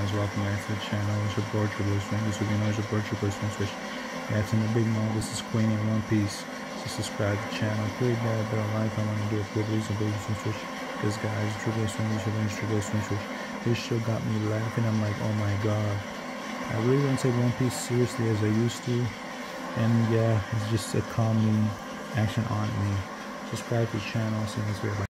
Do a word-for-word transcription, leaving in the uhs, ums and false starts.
guys, welcome back to the channel. It's your boy Triple Swing. This week, you know, it's your boy Triple Swing Switch. Yeah, it's in the big mode. This is Queen in One Piece. So subscribe to the channel, click that bell like. I want to do a quick release of Triple Swing Switch. This guy is Triple Swing Switch, Triple Swing Switch. This show got me laughing. I'm like, oh my god. I really don't take One Piece seriously as I used to. And yeah, it's just a calming action on me. Subscribe to the channel. See you next video. Bye.